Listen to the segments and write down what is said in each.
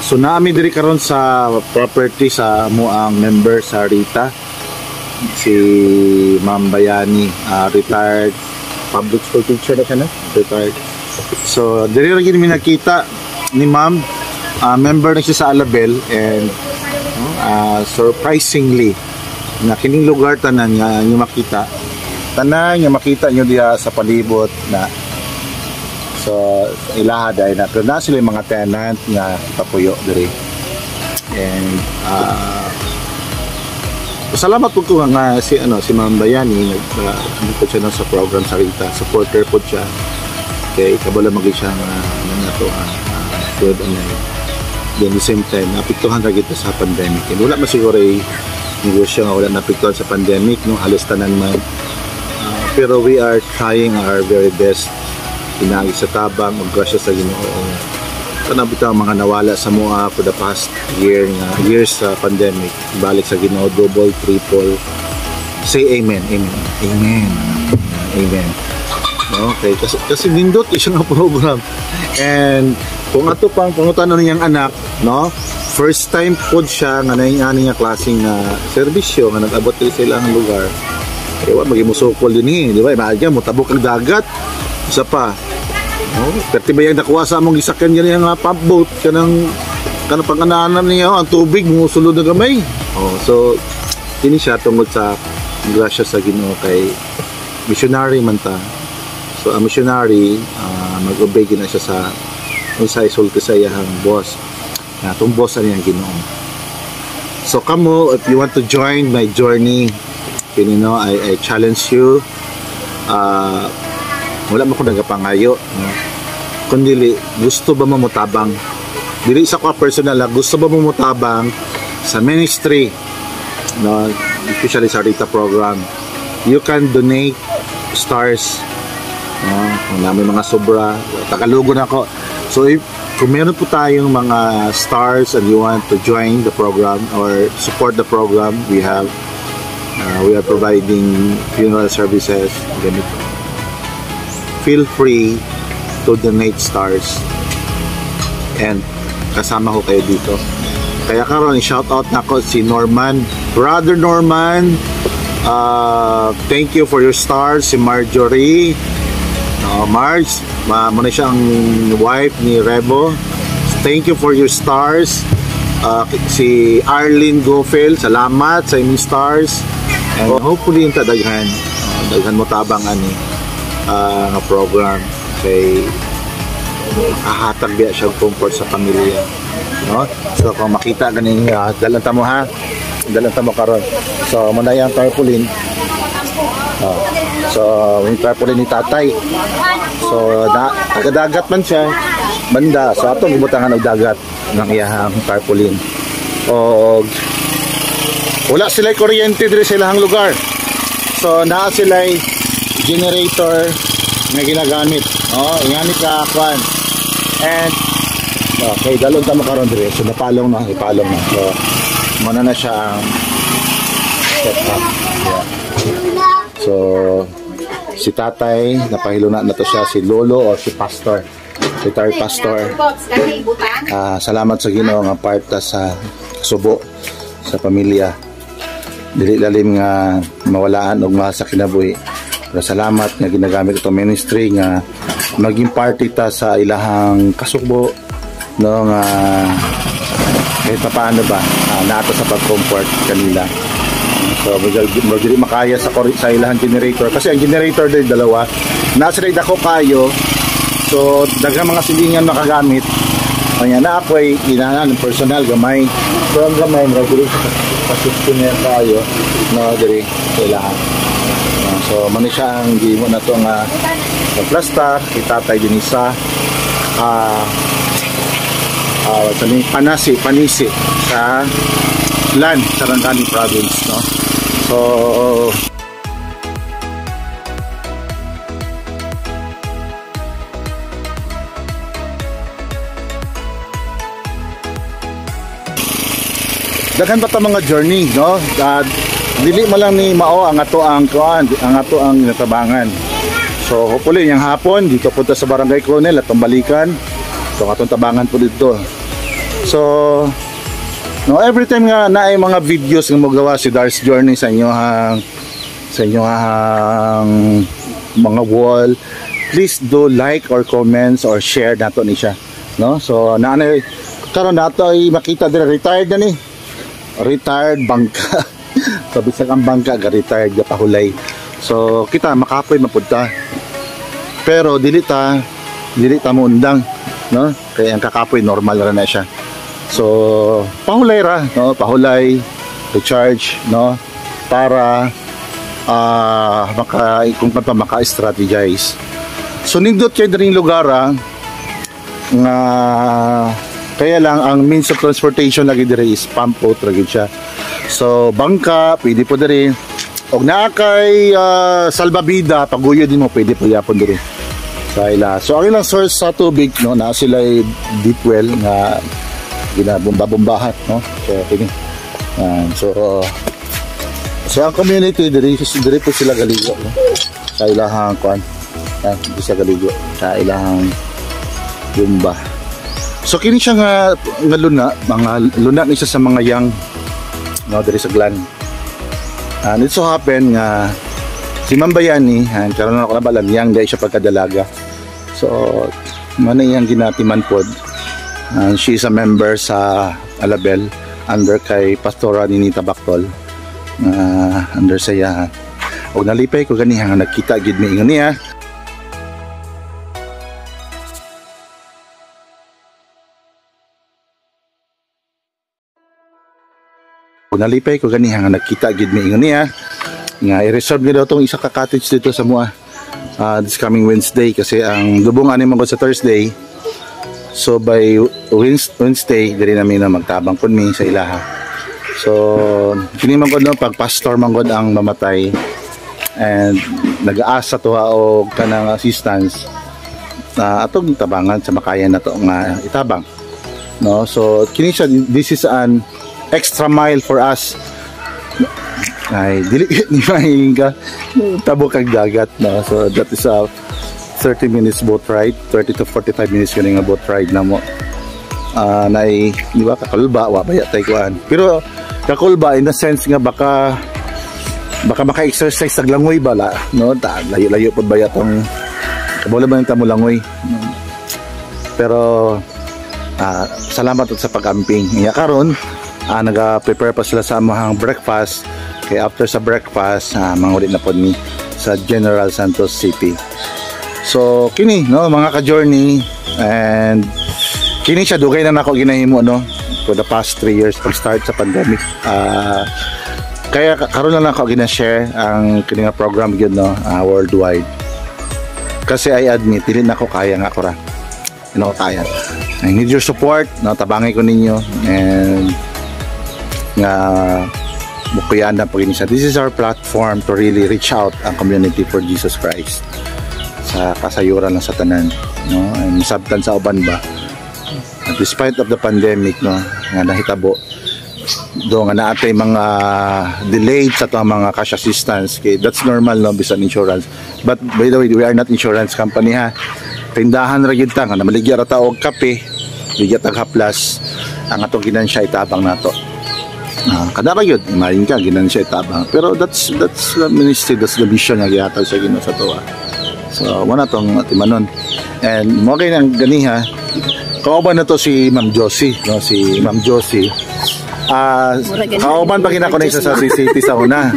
So naami diri karon sa property sa mo ang member sa Rita, si Ma'am Bayani, retired public school teacher na siya, no? Retired. So diri ra gid mi nakita ni Ma'am, member na siya sa Alabel, and surprisingly na kining lugar tanan nga inyo makita, tanan nga makita nyo diya sa palibot na so ilaha dahil na pero na sila yung mga tenant nga papuyo diri. And salamat po ko nga si Ma'am Bayani nagpo siya sa program sa Rita, supporter po siya kay kabala magi siya nga to good on then the same time napiktuhan ra kita sa pandemic. And wala masiguro negosyo nga wala napiktuhan sa pandemic, no, halos tanan man, pero we are trying our very best pinagi sa tabang ug grasya sa Ginoo. Kana bitaw mga nawala sa mua for the past years sa pandemic, balik sa Ginoo double triple. Say amen. Okay, kasi nindot siya nga program. And kung ato pang pangutanon niyang anak, no, first time pod siya nga naing-ani nga klaseng serbisyo nga nag-abot sa ilang lugar. Ewa magimusukol din di ba? Imagine mo tabok ang dagat. Isa pa, no? Perti ba yung nakuha sa among gisakyan ganyan nga pump boat kanang pangananan niya ang tubig musulod na gamay. So kini siya tungod sa grasya sa Ginoo kay missionary man ta. So ang missionary mag-obey na siya sa unsay sulti sa iyang boss. Atong boss ani ang Ginoo. So kamo, if you want to join my journey, I challenge you. Wala mo ko nagapangayo, no? Kundi gusto ba mo mutabang dili sa ko personal, gusto ba mo mutabang sa ministry, no, especially sa Rita program. You can donate stars, no? Kung may mga sobra tagalugo na ako. So if kung meron po tayong mga stars and you want to join the program or support the program, we are providing funeral services, ganito. Feel free to donate stars and kasama ko kayo dito. Kaya karon shout out na ko si Norman, Brother Norman, thank you for your stars. Si Marjorie, Marge, muna siyang wife ni Rebo, thank you for your stars. Si Arlene Gofel, salamat sa inyong stars, and hopefully yung daghan mo tabang nga program kay kahatag biya siya comfort sa pamilya, no? So kung makita ganing dalan ta mo karon, so muna yang tarpaulin, so yung tarpaulin ni tatay, so tagadagat man siya banda, so atong gibutangan og dagat ng iyang tarpaulin. O wala sila kuryente diri sa ilang lugar, so naa sila generator nga ginagamit, ingani ka kwan. And okay, dalon ta makaron dire, so ipalong na, so muna na siya ang set up. So si tatay napahilo na to siya, si lolo o si pastor, retired pastor. Salamat sa Ginoo nga part ta sa subo sa pamilya, dili lalim nga mawalaan og mahal sa kinabuhi. Pero salamat nga ginagamit ito ministry nga maging party ta sa ilahang kasugbo, no, nga kahit paano ba nato sa pag-comfort kanila. So magdili makaya sa ilahang generator kasi ang generator din dalawa nasa rin ako kayo, so daghang mga silingan makagamit kanya na ako ay inahan personal gamay, so ang gamay magdili sa susunan kayo na diri kailangan. So mani siya ang gimo na to nga plasta itatay din isa panisi sa land Sarangani province, no? So daghan pa ta mga journey, no? Dili man lang ni mao ang ato ang natabangan. So hopefully yung hapon dito punta sa Barangay Coronel atong balikan. So atong tabangan po dito. So no, every time nga na ay mga videos nga magawa si Dar's Journey sa inyohang mga wall, please do like or comments or share nato ni siya, no? So naanay karon nato ay makita dira retired na ni, retired bangka. So bisag ang bangka ga retired ga pahulay. So kita makapoy mapunta, pero dili ta mo undang, no? Kaya ang kakapoy normal ra na siya. So pahulay ra, no? Pahulay, recharge, no? Para maka-strategize. So nindot kay diring lugar nga kaya lang ang means of transportation lagi dire is pump boat lagi siya. So bangka pwede po dire, og naa kay salbabida paguyo din mo pwede po yapon dire sa ila. So ang ilang source sa tubig, no, na sila deep well nga ginabomba-bombahan, no? So kini so ang community dire po sila galigo, no? Sa ilahang kuan, di siya galigo sa ilahang bomba. So kini siya nga luna, mga luna ni siya sa mga yang, no, dire sa Glan. And it so happen nga si Mambayani, karon ako nabalan yang dai siya pagkadalaga. So man yang ginatiman pod. And she is a member sa Alabel under kay Pastora Ninita Bactol. Under saya. Og nalipay ko ganiha nga nakita gid mi ingon niya. Nalipay ko ganiha nga nakita gid mi ingon niya nga i-reserve nila tong isa ka cottage dito sa mua this coming Wednesday, kasi ang dubong ani man sa Thursday. So by Wednesday diri namin na magtabang kun mi sa ilaha. So kini man gud no, pag pastor man gud ang mamatay and nag-aasa to og kanang assistance atong tabangan sa makayan na to nga itabang, no? So kini siya, this is an extra mile for us. Ay dili ni mahinga tabok ang dagat, no? So that is a 30 minutes boat ride, 30 to 45 minutes kini nga boat ride na mo. Nay di ba kakulba wa baya tay kuan, pero kakulba in the sense nga baka maka-exercise sa langoy bala, no? Layo-layo pod baya tong kabula man ta mo langoy, no? Pero salamat sa pag-camping. Iya karon naga-prepare pa sila sa among breakfast. Kay after sa breakfast, mangulit na pod mi sa General Santos City. So kini, no, mga ka-journey, and kini siya dugay na nako ginahimo, no, for the past 3 years pag start sa pandemic. Kaya karon lang ako gina-share ang kini nga program gyud, no, worldwide. Kasi I admit dili na ko kaya nga ako ra. Ano kaya. I need your support, no, tabangay ko ninyo, and nga bukuyan na po siya. This is our platform to really reach out ang community for Jesus Christ sa kasayuran ng satanan, no, and sabtan sa uban ba, despite of the pandemic, no, nga nahitabo do nga naatay mga delayed sa to mga cash assistance. Okay, that's normal, no, bisan insurance. But by the way, we are not insurance company, ha. Tindahan ra gyud ta nga namaligya ra ta og kape, ligya tag haplas, ang atong ginansya itabang nato. Kada ba yun, imayin ka, ginansya itabang. Pero that's the ministry, that's the vision nga gihatag sa Ginoo sa tuwa. So wala tong timanon. And mo kay nang ganiha, kauban na to si Ma'am Josie, no, si Ma'am Josie. Kauban pa kinakonect sa City sa una.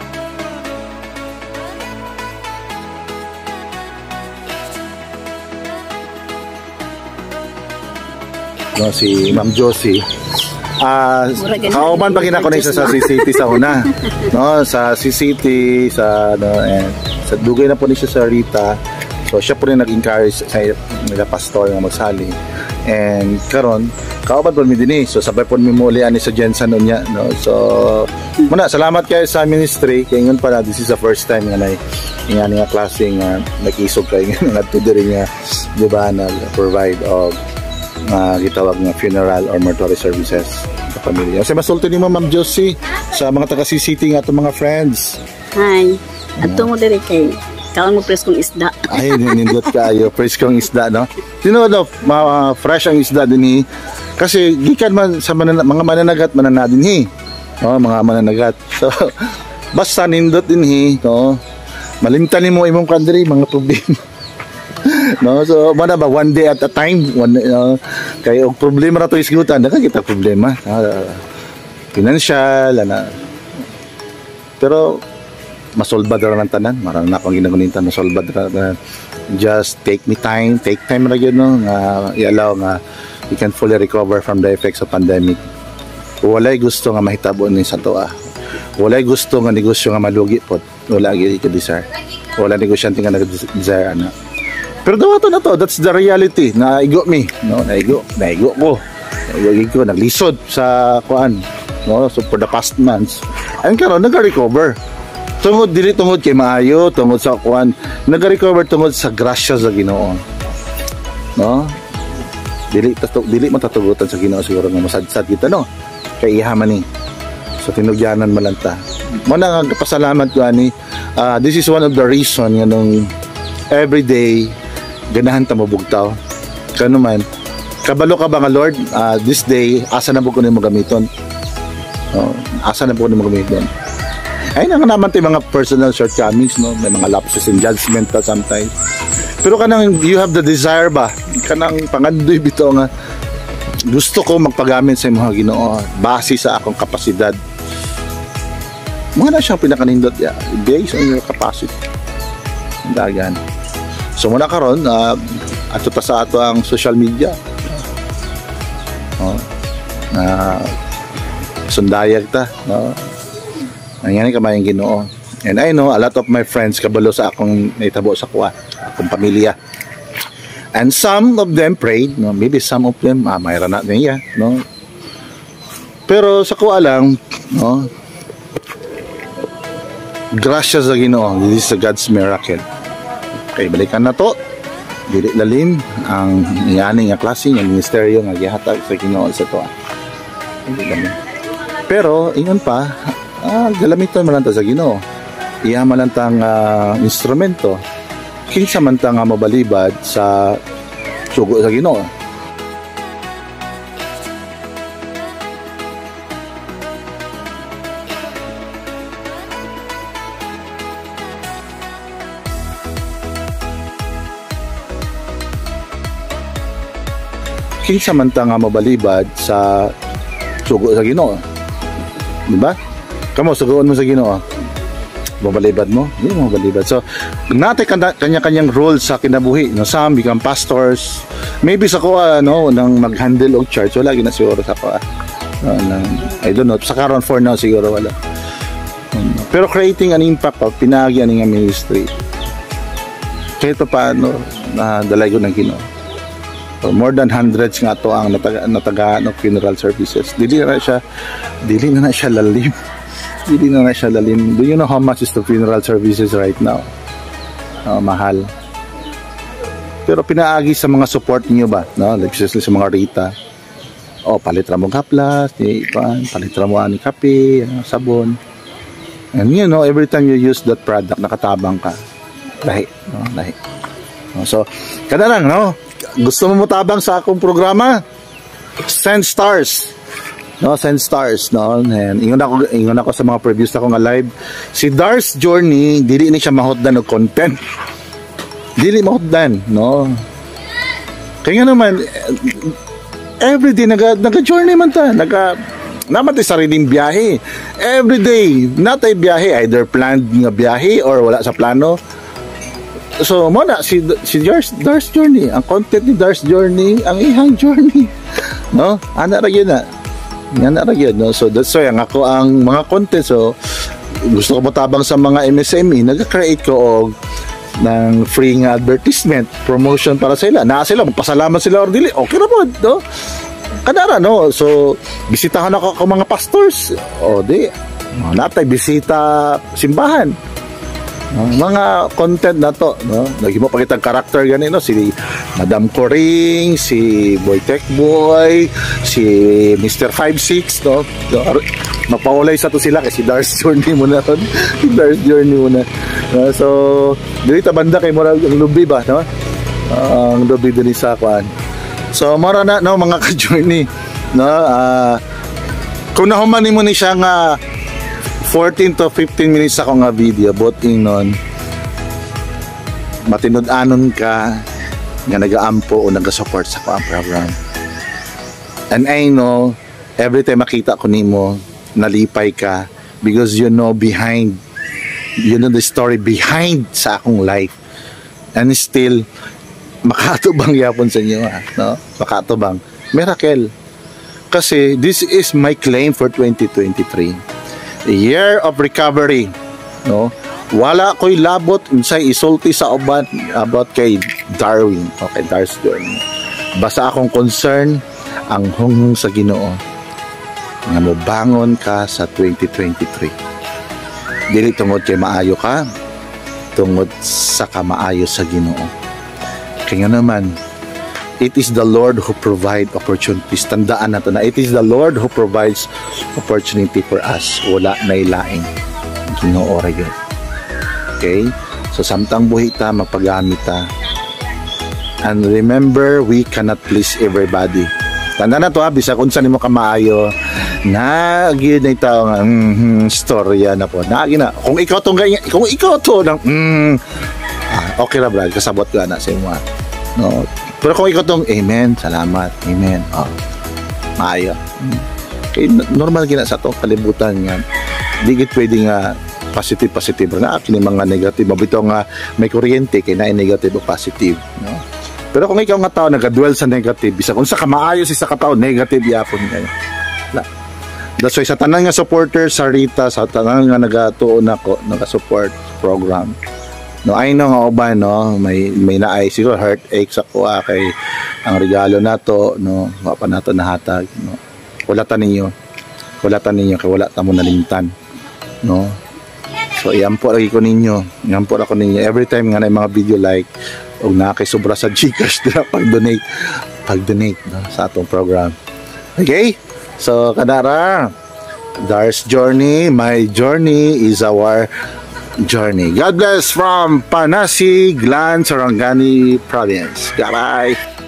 No, si Ma'am Josie. Kauban pa kinakonect sa City sa una, no, sa City sa no, and sa dugay na po ni siya sa Rita. So siya po rin nag-encourage sa nila pastor nga magsali. And karon kauban po mi dinhi, so sabay po mi muli ani sa Jensen unya, no. So muna salamat kay sa ministry kay ngon pala this is the first time nga nga klase nga nakisog kay nga diri nga di ba na provide of gitawag nga funeral or mortuary services sa pamilya. Kasi masulti ni Ma'am Josie sa mga taga-CCT nga itong mga friends. Hi. Ato mo diri kay kaon mo preskong isda. Ay, nindot kayo. Preskong isda, no? Sino daw, fresh ang isda din Kasi gikan man sa mga mananagat mananadinhi. No, mga mananagat. So basta nindot dinhi, no. Malimtan nimo imong country mga problema. No, so mana ba one day at a time, kay og problema ra to isgutan, daga kita problema. Financial ana. Pero masolbad ra ng tanan, marang na akong ginagunintan masolbad ra. Just take time ra gyud no, nga i-allow nga we can fully recover from the effects of pandemic. Walay gusto nga mahitabo ni sa toa. Walay gusto nga negosyo nga malugi pod. Wala gyud ka-desire. Wala negosyante nga nag-desire ana. Pero dawato na to, that's the reality. Naigo me, no? Naigo ko. Naglisod sa kuan, no? So for the past months, and karon nag-recover. Tungod kay maayo, tungod sa kuan, nag-recover tungod sa grasya sa Ginoo. No? Dili matatugutan sa Ginoo siguro nga masadsad kita, no? Kay ihaman ni. So tinugyanan man lang ta. Mo na nga pasalamat ko ani. This is one of the reason nga nung everyday ganahan ta mabugtaw. Kano man, kabalo ka ba nga Lord, this day asa na po ko nimo gamiton? Asa na po ko nimo gamiton? Ay nga naman tayo mga personal shortcomings, no? May mga lapses in judgment ka sometimes. Pero kanang you have the desire ba? Kanang pangandoy bitaw nga gusto ko magpagamit sa mga Ginoo base sa akong kapasidad. Mga na siyang pinakanindot based on your capacity. Dagan. So muna karon ato ta sa ato ang social media. Sundayag ta, no? Nangyari kamayang Ginoo. And I know a lot of my friends kabalo sa akong naitabo sa kuha, akong pamilya. And some of them prayed, no? Maybe some of them mayroon na niya, no? Pero sa kuha lang, no? Grasya sa Ginoo. This is God's miracle. Okay, balikan na to. Dili lalim ang yani nga klase nga ministeryo nga gihatag sa Ginoo sa to. Pero ingon pa, galamiton man ta sa Ginoo. Iya man lang tang instrumento. Kinsa man ta nga mabalibad sa sugo sa Ginoo. Kinsa man ta nga mabalibad sa sugo sa Ginoo. Di ba? Kamo sugoon mo sa Ginoo. Mabalibad mo? Hindi mo mabalibad. So, natay kanya-kanyang role sa kinabuhi. No? Some become pastors. Maybe sa kuha, no, nang mag-handle og church, wala gina siguro sa kuha. I don't know. Sa karon for now siguro wala. Pero creating an impact, pinagi ang ministry. Kahit pa paano, dalay ko ng Ginoo. So, more than hundreds nga to ang natagaan ng funeral services. Dili na siya lalim. Dili na siya lalim. Do you know how much is the funeral services right now? Mahal. Pero pinaagi sa mga support niyo ba, no? Like sa mga Rita. Palit ra mo kaplas, palit ra mo ani kape, sabon. And you know, every time you use that product, nakatabang ka. Lahi, no? Lahi. So, kada lang, no? Gusto mo mutabang sa akong programa? Send stars. No, send stars, no. And ingon ako sa mga previews ako nga live. Si Dar's Journey, dili ni siya mahotdan og content. Dili mahotdan, no. Kaya nga naman everyday naga-journey man ta, naman tayo sariling biyahe. Everyday, natay biyahe, either planned nga biyahe or wala sa plano. So, muna, si Dar's Journey, ang content ni Dar's Journey, ang ihang journey. No? Ana ra yun na. Ana ra yun, no? So, that's why, ako ang mga content, so, gusto ko matabang sa mga MSME, nag-create ko og ng free nga advertisement, promotion para sa sila. Sila, magpasalamat sila or dili, okay na po, no? Kadara, no? So, bisitahan ako mga pastors. Natay bisita simbahan. Mga content na to, no? Lagi mo pakitang karakter gani, no? Si Madam Coring, si Boy Tech Boy, si Mr. 56, no? Mapaulay sa to sila kasi Dar's Journey muna ron. Dar's Journey muna. So, dito banda kay Moral ang lubi ba, no? Ang lubi din sa kwan. So, mara na, no, mga ka-journey. no, kung nahumanin mo ni siya nga 14 to 15 minutes ako nga video boting nun, matinud-anon ka nga nag-aampo o nag-support sa ko ang program. And I know every time makita ko nimo nalipay ka because you know the story behind sa akong life, and still makatubang yapon sa inyo, no? Makatubang miracle, kasi this is my claim for 2023, a year of recovery, no? Wala ko'y labot unsay isulti sa uban about kay Darwin, okay, Dar's journey. Basta akong concern ang hunghong sa Ginoo nga mobangon ka sa 2023. Dili tungod kay maayo ka, tungod sa kamaayo sa Ginoo. Kaya naman, it is the Lord who provide opportunities. Tandaan nato na it is the Lord who provides opportunity for us. Wala na ilaing Ginoo ra yun. Okay? So samtang buhi ta, magpagamit ta. And remember, we cannot please everybody. Tanda na to ha, bisa kung saan mo kamaayo, nagin na ito nga, storya na po. Nagin na, kung ikaw to ng, okay na brad, kasabot ka na sa inyo. No? Pero kung ikaw tong, amen, salamat, amen, maayo. Okay, normal gina sa to, kalibutan yan. Di git pwede nga, positive na kini mga negative, mabito nga may kuryente kay na negative o positive, no? Pero kung ikaw nga tao nag-dwell sa negative, bisa kung sa kamaayo si sa katao negative yapon kayo. That's why sa tanan nga supporters sa Rita, sa tanan nga nagatuon nako, naga-support program, no, I know nga uban, no, may naay siguro heartache sa kuha kay ang regalo nato, no, wa pa nato nahatag, no. Kulatan ninyo kay wala ta mo nalimtan, no. So iampo lagi ko ninyo, every time nga na mga video like og nakay sobra sa GCash dira pag-donate no, sa atong program. Okay? So kadara, Dar's journey, my journey is our journey. God bless from Panasi, Glan, Sarangani Province. Bye-bye.